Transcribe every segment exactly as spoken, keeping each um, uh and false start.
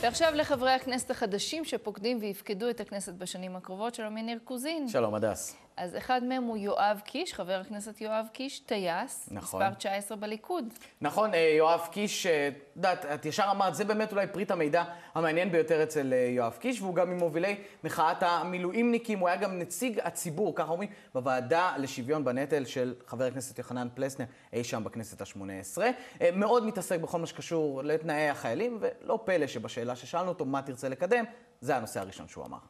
ועכשיו לחברי הכנסת החדשים שפוקדים ויפקדו את הכנסת בשנים הקרובות. שלום יניר קוזין. שלום הדס. אז אחד מהם הוא יואב קיש, חבר הכנסת יואב קיש, טייס, נכון. מספר תשע עשרה בליכוד. נכון, יואב קיש, דעת, את ישר אמרת, זה באמת אולי פריט המידע המעניין ביותר אצל יואב קיש, והוא גם ממובילי מחאת המילואימניקים, הוא היה גם נציג הציבור, ככה אומרים, בוועדה לשוויון בנטל של חבר הכנסת יוחנן פלסנר, אי שם בכנסת השמונה עשרה. מאוד מתעסק בכל מה שקשור לתנאי החיילים, ולא פלא שבשאלה ששאלנו אותו מה תרצה לקדם, זה הנושא הראשון שהוא אמר.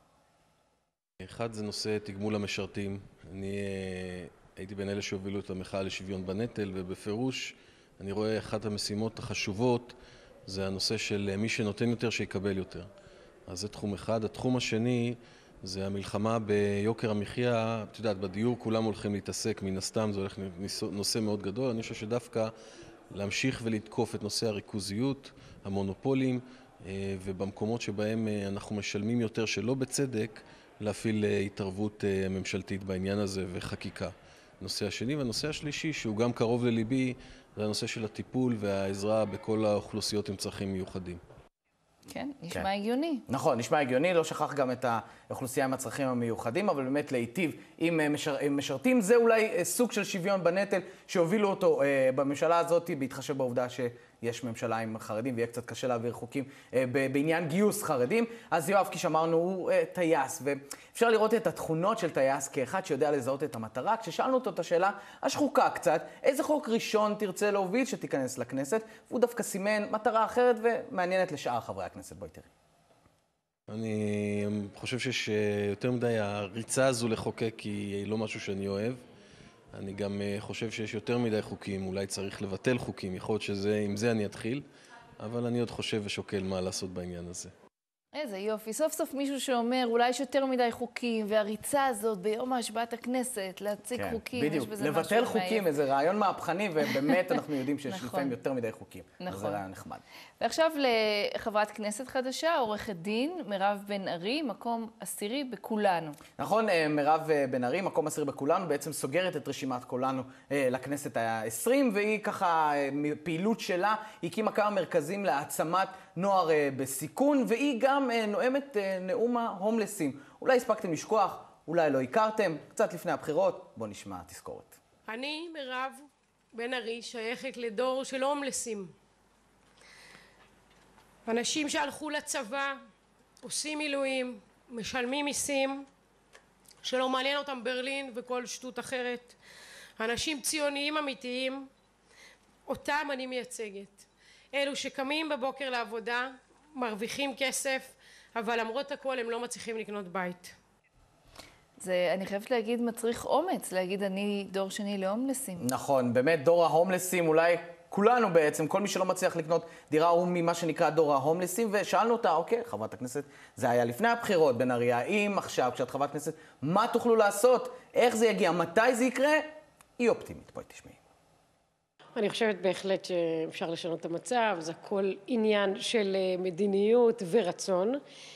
אחד זה נושא תגמול המשרתים. אני הייתי בין אלה שהובילו את המחאה לשוויון בנטל, ובפירוש אני רואה אחת המשימות החשובות זה הנושא של מי שנותן יותר שיקבל יותר. אז זה תחום אחד. התחום השני זה המלחמה ביוקר המחיה. את יודעת, בדיור כולם הולכים להתעסק, מן הסתם זה הולך נושא מאוד גדול. אני חושב שדווקא להמשיך ולתקוף את נושא הריכוזיות, המונופולים, ובמקומות שבהם אנחנו משלמים יותר שלא בצדק, להפעיל התערבות ממשלתית בעניין הזה וחקיקה. הנושא השני והנושא השלישי, שהוא גם קרוב לליבי, זה הנושא של הטיפול והעזרה בכל האוכלוסיות עם צרכים מיוחדים. כן, נשמע הגיוני. נכון, נשמע הגיוני, לא שכח גם את האוכלוסייה עם הצרכים המיוחדים, אבל באמת להיטיב עם משרתים. זה אולי סוג של שוויון בנטל שהובילו אותו בממשלה הזאת, בהתחשב בעובדה שיש ממשלה עם חרדים, ויהיה קצת קשה להעביר חוקים בעניין גיוס חרדים. אז יואב קיש אמרנו, הוא טייס, ואפשר לראות את התכונות של טייס כאחד שיודע לזהות את המטרה. כששאלנו אותו את השאלה השחוקה קצת, איזה חוק ראשון תרצה להוביל שתיכנס לכנסת, והוא דווקא סימן מטרה אחרת ומעניינת לשאר חברי הכנסת. בואי תראי. אני חושב שיש יותר מדי הריצה הזו לחוקק היא לא משהו שאני אוהב. אני גם חושב שיש יותר מדי חוקים, אולי צריך לבטל חוקים, יכול להיות שעם זה אני אתחיל, אבל אני עוד חושב ושוקל מה לעשות בעניין הזה. איזה יופי, סוף סוף מישהו שאומר, אולי יש יותר מדי חוקים, והריצה הזאת ביום השבעת הכנסת, להציג כן, חוקים, בדיוק. יש בזה לבטל משהו חוקים, איזה רעיון מהפכני, ובאמת אנחנו יודעים שיש נכון. לפעמים יותר מדי חוקים. נכון. זה רעיון נחמד. ועכשיו לחברת כנסת חדשה, עורכת דין, מירב בן ארי, מקום עשירי בכולנו. נכון, מירב בן ארי, מקום עשירי בכולנו, בעצם סוגרת את רשימת כולנו לכנסת ה-עשרים, והיא ככה, מפעילות שלה, היא הקימה כמה מרכזים להעצמת נוער בסיכון, והיא גם נואמת נאום ההומלסים. אולי הספקתם לשכוח, אולי לא הכרתם, קצת לפני הבחירות, בוא נשמע תזכורת. אני, מירב בן ארי, שייכת לדור של הומלסים. אנשים שהלכו לצבא, עושים מילואים, משלמים מיסים, שלא מעניין אותם ברלין וכל שטות אחרת. אנשים ציוניים אמיתיים, אותם אני מייצגת. אלו שקמים בבוקר לעבודה, מרוויחים כסף, אבל למרות הכל הם לא מצליחים לקנות בית. זה, אני חייבת להגיד, מצריך אומץ, להגיד אני דור שני להומלסים. נכון, באמת דור ההומלסים, אולי כולנו בעצם, כל מי שלא מצליח לקנות דירה הוא ממה שנקרא דור ההומלסים, ושאלנו אותה, אוקיי, חברת הכנסת, זה היה לפני הבחירות, בן ארי, האם עכשיו, כשאת חברת הכנסת, מה תוכלו לעשות? איך זה יגיע? מתי זה יקרה? היא אופטימית, בואי תשמעי. אני חושבת בהחלט שאפשר לשנות את המצב, זה הכל עניין של מדיניות ורצון.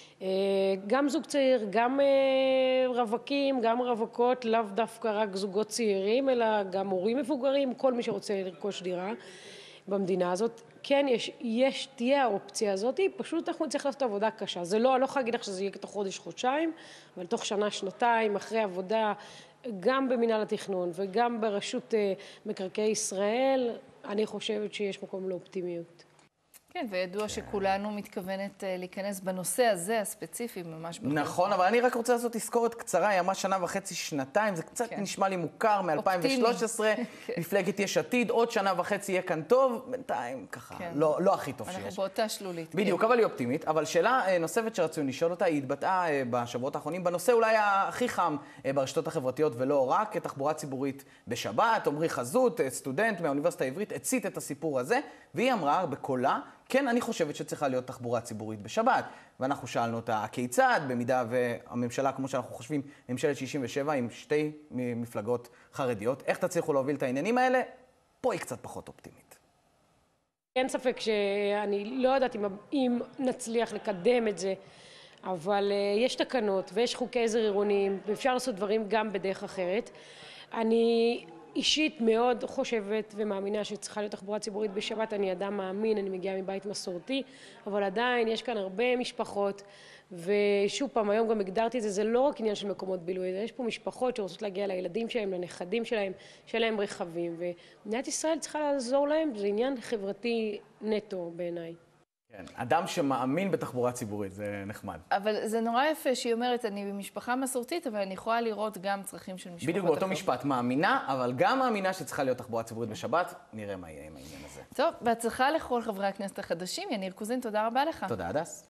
גם זוג צעיר, גם רווקים, גם רווקות, לאו דווקא רק זוגות צעירים, אלא גם הורים מבוגרים, כל מי שרוצה לרכוש דירה במדינה הזאת. כן, יש, יש, תהיה האופציה הזאת, פשוט אנחנו נצטרך לעשות עבודה קשה. זה לא, אני לא יכולה להגיד לך שזה יהיה תוך חודש, חודשיים, אבל תוך שנה, שנתיים, אחרי עבודה, גם במינהל התכנון וגם ברשות מקרקעי ישראל, אני חושבת שיש מקום לאופטימיות. כן, וידוע שכולנו מתכוונת להיכנס בנושא הזה הספציפי ממש בחור. נכון, אבל אני רק רוצה לעשות תזכורת קצרה, היא אמרה שנה וחצי, שנתיים, זה קצת נשמע לי מוכר מ-אלפיים ושלוש עשרה, מפלגת יש עתיד, עוד שנה וחצי יהיה כאן טוב, בינתיים ככה, לא הכי טוב שיש. אנחנו באותה שלולית. בדיוק, אבל היא אופטימית, אבל שאלה נוספת שרצינו לשאול אותה, היא התבטאה בשבועות האחרונים, בנושא אולי הכי חם ברשתות החברתיות ולא רק, תחבורה ציבורית בשבת, עמרי חזות, סטודנט מהאוניברסיטה העברית, הצית את הסיפור הזה, והיא אמרה בקולה, כן, אני חושבת שצריכה להיות תחבורה ציבורית בשבת. ואנחנו שאלנו אותה, הכיצד, במידה והממשלה, כמו שאנחנו חושבים, ממשלת שישים ושבע עם שתי מפלגות חרדיות, איך תצליחו להוביל את העניינים האלה? פה היא קצת פחות אופטימית. אין ספק שאני לא יודעת אם, אם נצליח לקדם את זה, אבל יש תקנות ויש חוקי עזר עירוניים, ואפשר לעשות דברים גם בדרך אחרת. אני אישית מאוד חושבת ומאמינה שצריכה להיות תחבורה ציבורית בשבת. אני אדם מאמין, אני מגיעה מבית מסורתי, אבל עדיין יש כאן הרבה משפחות, ושוב פעם, היום גם הגדרתי את זה, זה לא רק עניין של מקומות בילוי, יש פה משפחות שרוצות להגיע לילדים שלהם, לנכדים שלהם, שלהם רכבים, ומדינת ישראל צריכה לעזור להם, זה עניין חברתי נטו בעיניי. כן, אדם שמאמין בתחבורה ציבורית, זה נחמד. אבל זה נורא יפה שהיא אומרת, אני במשפחה מסורתית, אבל אני יכולה לראות גם צרכים של משפחות. בדיוק באותו משפט, מאמינה, אבל גם מאמינה שצריכה להיות תחבורה ציבורית בשבת. נראה מה יהיה עם העניין הזה. טוב, בהצלחה לכל חברי הכנסת החדשים. יניר קוזין, תודה רבה לך. תודה, הדס.